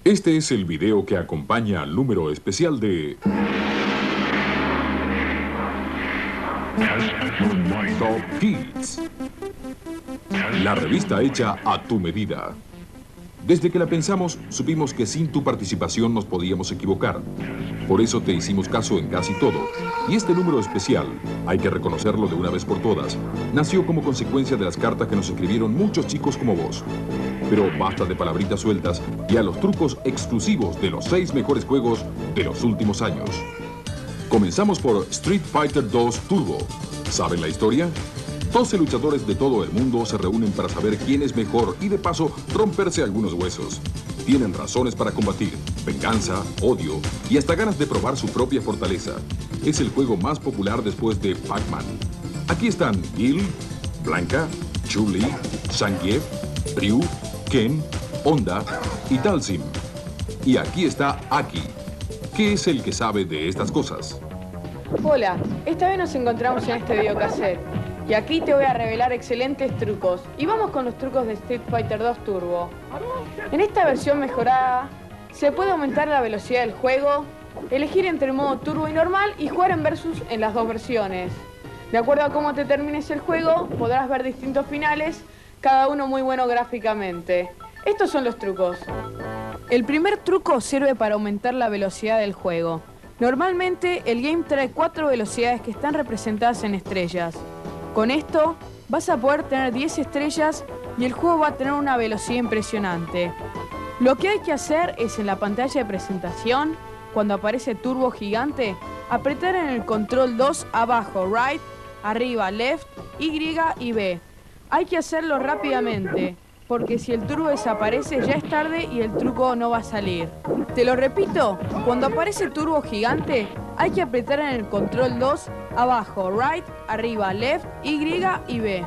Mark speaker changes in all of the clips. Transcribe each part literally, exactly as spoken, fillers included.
Speaker 1: Este es el video que acompaña al número especial de Top Kids, la revista hecha a tu medida. Desde que la pensamos, supimos que sin tu participación nos podíamos equivocar. Por eso te hicimos caso en casi todo. Y este número especial, hay que reconocerlo de una vez por todas, nació como consecuencia de las cartas que nos escribieron muchos chicos como vos. Pero basta de palabritas sueltas y a los trucos exclusivos de los seis mejores juegos de los últimos años. Comenzamos por Street Fighter dos Turbo. ¿Saben la historia? doce luchadores de todo el mundo se reúnen para saber quién es mejor y de paso romperse algunos huesos. Tienen razones para combatir, venganza, odio y hasta ganas de probar su propia fortaleza. Es el juego más popular después de Pac-Man. Aquí están Gil, Blanca, Chun-Li, Zangief, Ryu, Ken, Honda y Dalsim. Y aquí está Aki, que es el que sabe de estas cosas.
Speaker 2: Hola, esta vez nos encontramos en este videocassette. Y aquí te voy a revelar excelentes trucos. Y vamos con los trucos de Street Fighter dos Turbo. En esta versión mejorada, se puede aumentar la velocidad del juego, elegir entre modo turbo y normal y jugar en versus en las dos versiones. De acuerdo a cómo te termines el juego, podrás ver distintos finales, cada uno muy bueno gráficamente. Estos son los trucos. El primer truco sirve para aumentar la velocidad del juego. Normalmente, el game trae cuatro velocidades que están representadas en estrellas. Con esto, vas a poder tener diez estrellas y el juego va a tener una velocidad impresionante. Lo que hay que hacer es en la pantalla de presentación, cuando aparece Turbo Gigante, apretar en el control dos abajo, right, arriba, left, Y y B. Hay que hacerlo rápidamente, porque si el turbo desaparece ya es tarde y el truco no va a salir. Te lo repito, cuando aparece Turbo Gigante, hay que apretar en el control dos abajo, right, arriba, left, Y y B.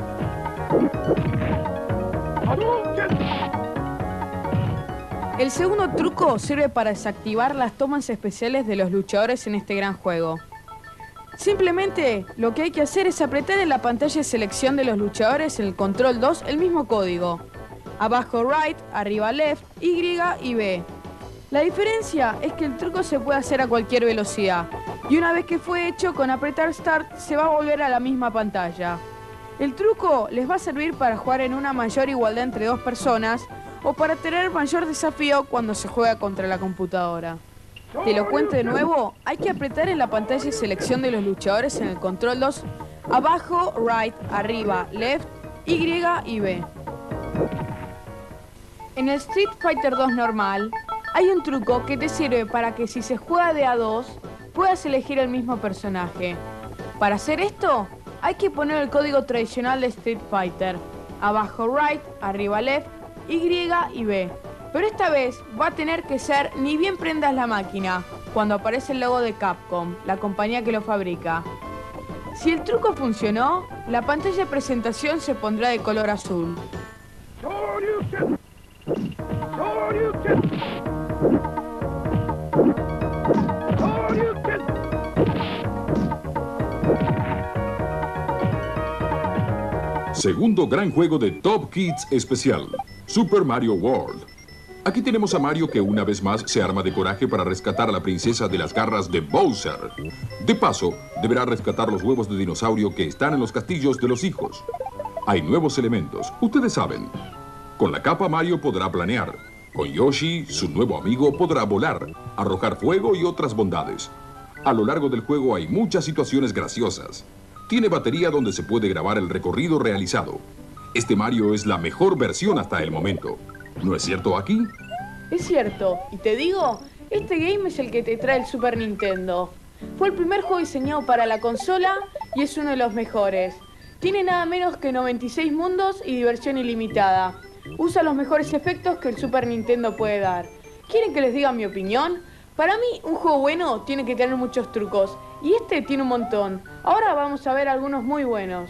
Speaker 2: El segundo truco sirve para desactivar las tomas especiales de los luchadores en este gran juego. Simplemente lo que hay que hacer es apretar en la pantalla de selección de los luchadores en el control dos el mismo código. Abajo right, arriba left, Y y B. La diferencia es que el truco se puede hacer a cualquier velocidad y una vez que fue hecho, con apretar Start se va a volver a la misma pantalla. El truco les va a servir para jugar en una mayor igualdad entre dos personas o para tener mayor desafío cuando se juega contra la computadora. Te lo cuento de nuevo, hay que apretar en la pantalla de selección de los luchadores en el control dos abajo, right, arriba, left, Y y B. En el Street Fighter dos normal, hay un truco que te sirve para que si se juega de a dos, puedas elegir el mismo personaje. Para hacer esto, hay que poner el código tradicional de Street Fighter. Abajo right, arriba left, Y y B. Pero esta vez va a tener que ser ni bien prendas la máquina, cuando aparece el logo de Capcom, la compañía que lo fabrica. Si el truco funcionó, la pantalla de presentación se pondrá de color azul.
Speaker 1: Segundo gran juego de Top Kids especial, Super Mario World. Aquí tenemos a Mario que una vez más se arma de coraje para rescatar a la princesa de las garras de Bowser. De paso, deberá rescatar los huevos de dinosaurio que están en los castillos de los hijos. Hay nuevos elementos, ustedes saben. Con la capa Mario podrá planear. Con Yoshi, su nuevo amigo, podrá volar, arrojar fuego y otras bondades. A lo largo del juego hay muchas situaciones graciosas. Tiene batería donde se puede grabar el recorrido realizado. Este Mario es la mejor versión hasta el momento. ¿No es cierto, Aki?
Speaker 2: Es cierto, y te digo, este game es el que te trae el Super Nintendo. Fue el primer juego diseñado para la consola y es uno de los mejores. Tiene nada menos que noventa y seis mundos y diversión ilimitada. Usa los mejores efectos que el Super Nintendo puede dar. ¿Quieren que les diga mi opinión? Para mí, un juego bueno tiene que tener muchos trucos, y este tiene un montón. Ahora vamos a ver algunos muy buenos.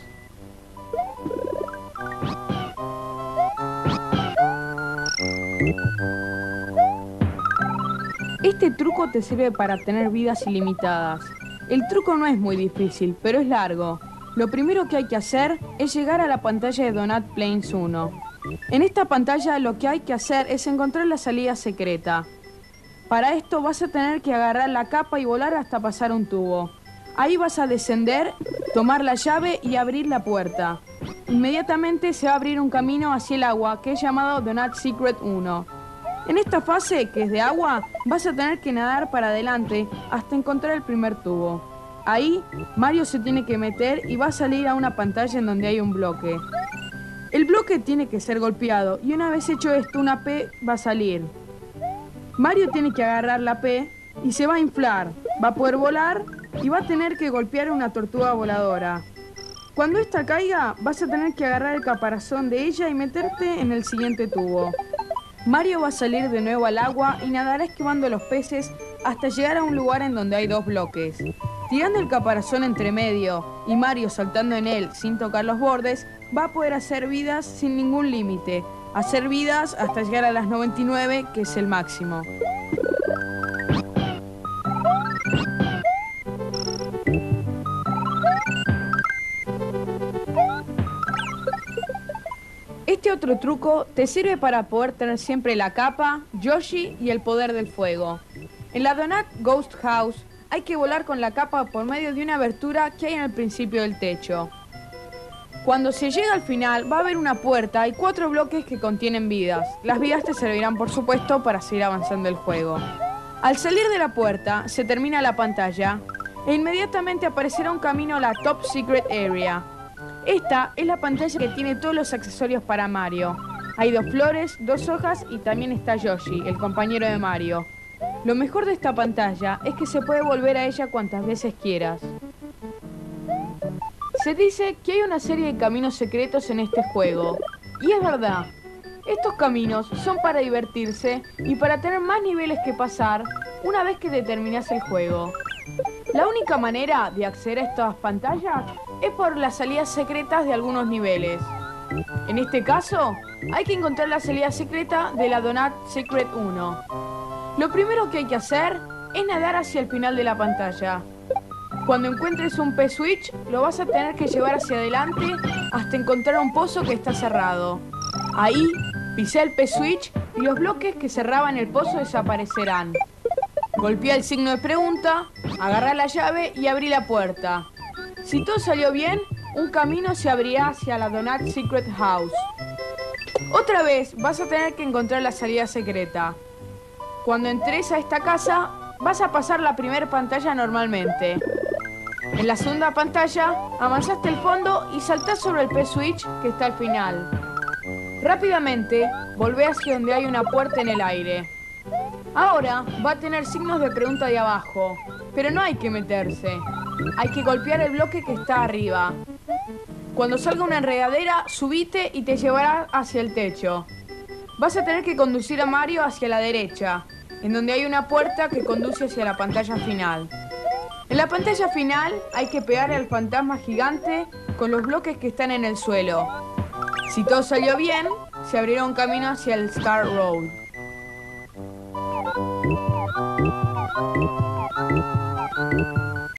Speaker 2: Este truco te sirve para tener vidas ilimitadas. El truco no es muy difícil, pero es largo. Lo primero que hay que hacer es llegar a la pantalla de Donut Plains uno. En esta pantalla lo que hay que hacer es encontrar la salida secreta. Para esto vas a tener que agarrar la capa y volar hasta pasar un tubo. Ahí vas a descender, tomar la llave y abrir la puerta. Inmediatamente se va a abrir un camino hacia el agua que es llamado Donut Secret uno. En esta fase, que es de agua, vas a tener que nadar para adelante hasta encontrar el primer tubo. Ahí, Mario se tiene que meter y va a salir a una pantalla en donde hay un bloque. El bloque tiene que ser golpeado y una vez hecho esto, una P va a salir. Mario tiene que agarrar la P y se va a inflar, va a poder volar y va a tener que golpear una tortuga voladora. Cuando esta caiga, vas a tener que agarrar el caparazón de ella y meterte en el siguiente tubo. Mario va a salir de nuevo al agua y nadará esquivando los peces hasta llegar a un lugar en donde hay dos bloques. Tirando el caparazón entre medio y Mario saltando en él sin tocar los bordes, va a poder hacer vidas sin ningún límite. Hacer vidas hasta llegar a las noventa y nueve, que es el máximo. Este otro truco te sirve para poder tener siempre la capa, Yoshi y el poder del fuego. En la Donut Ghost House hay que volar con la capa por medio de una abertura que hay en el principio del techo. Cuando se llega al final va a haber una puerta y cuatro bloques que contienen vidas. Las vidas te servirán por supuesto para seguir avanzando el juego. Al salir de la puerta se termina la pantalla e inmediatamente aparecerá un camino a la Top Secret Area. Esta es la pantalla que tiene todos los accesorios para Mario. Hay dos flores, dos hojas y también está Yoshi, el compañero de Mario. Lo mejor de esta pantalla es que se puede volver a ella cuantas veces quieras. Se dice que hay una serie de caminos secretos en este juego. Y es verdad. Estos caminos son para divertirse y para tener más niveles que pasar una vez que te terminas el juego. La única manera de acceder a estas pantallas es por las salidas secretas de algunos niveles. En este caso, hay que encontrar la salida secreta de la Donut Secret uno. Lo primero que hay que hacer es nadar hacia el final de la pantalla. Cuando encuentres un P-Switch, lo vas a tener que llevar hacia adelante hasta encontrar un pozo que está cerrado. Ahí, pisá el P-Switch y los bloques que cerraban el pozo desaparecerán. Golpea el signo de pregunta, agarra la llave y abrí la puerta. Si todo salió bien, un camino se abrirá hacia la Donut Secret House. Otra vez vas a tener que encontrar la salida secreta. Cuando entres a esta casa, vas a pasar la primera pantalla normalmente. En la segunda pantalla, avanzaste el fondo y saltás sobre el P-Switch que está al final. Rápidamente, volvé hacia donde hay una puerta en el aire. Ahora va a tener signos de pregunta de abajo, pero no hay que meterse. Hay que golpear el bloque que está arriba. Cuando salga una enredadera, subite y te llevará hacia el techo. Vas a tener que conducir a Mario hacia la derecha, en donde hay una puerta que conduce hacia la pantalla final. En la pantalla final hay que pegar al fantasma gigante con los bloques que están en el suelo. Si todo salió bien, se abrirá un camino hacia el Star Road.
Speaker 3: Thank you.